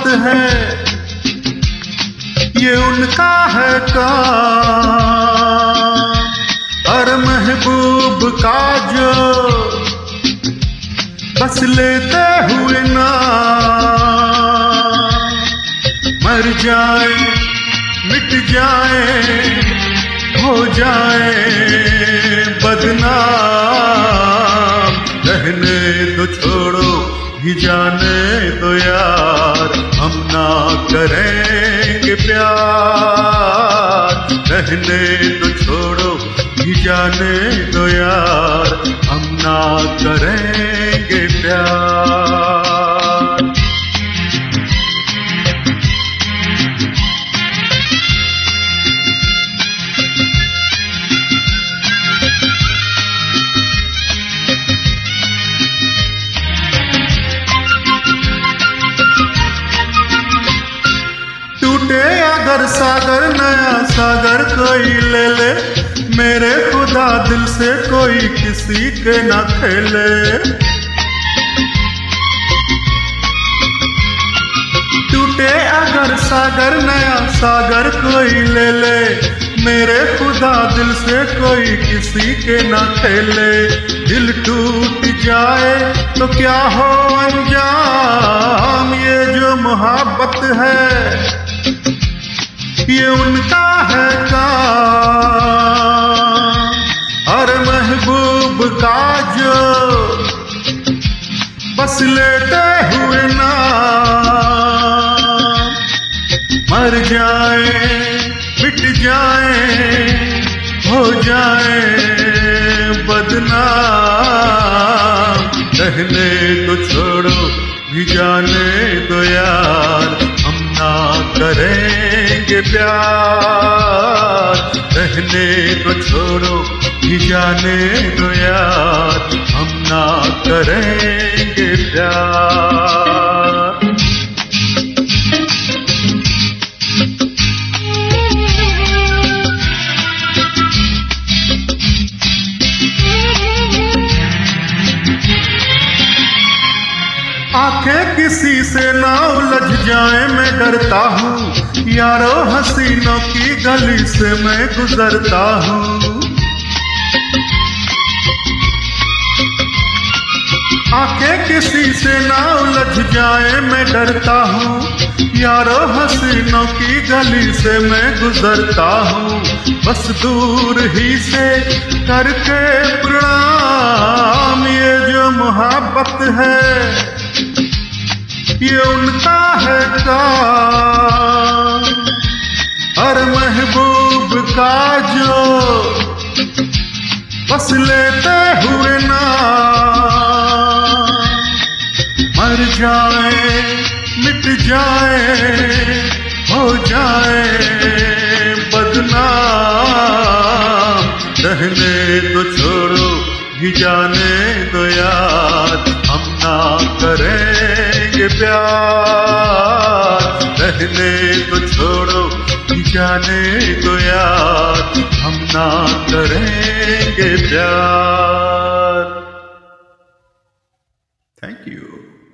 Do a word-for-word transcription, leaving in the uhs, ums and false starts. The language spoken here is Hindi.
है, ये उनका है काम। और महबूब का जो बस लेते हुए ना मर जाए, मिट जाए, हो जाए बदनाम। रहने दो, छोड़ो ही जाने दो यार, हम ना करेंगे प्यार। रहने दो, छोड़ो ही जाने दो यार, हम ना करेंगे प्यार। टूटे अगर सागर, नया सागर कोई ले ले, मेरे खुदा दिल से कोई किसी के ना खेले। टूटे अगर सागर, नया सागर कोई ले ले, मेरे खुदा दिल से कोई किसी के ना खेले। दिल टूट जाए तो क्या हो अंजाम, ये जो मोहब्बत है ये उनका है काम। और महबूब का जो बस लेते हुए ना मर जाए, मिट जाए, हो जाए बदनाम। रहने तो छोड़ो भी जाने दो यार, हम ना करेंगे प्यार। रहने तो छोड़ो भी जाने दो यार, हम ना करेंगे प्यार। आंखें किसी से ना उलझ जाए मैं डरता हूँ, यारो हसीनों की गली से मैं गुजरता हूँ। आंखें किसी से ना उलझ जाए मैं डरता हूँ, यारो हसीनों की गली से मैं गुजरता हूँ। बस दूर ही से करके प्रणाम, ये जो मोहब्बत है ये उनका है काम। और महबूब का जो बस लेते हुए ना मर जाए, मिट जाए, हो जाए बदनाम। रहने तो छोड़ो भी जाने दो यार, हम ना करेंगे प्यार। रहने तो छोड़ो भी जाने दो यार, हम ना करेंगे प्यार। Thank you.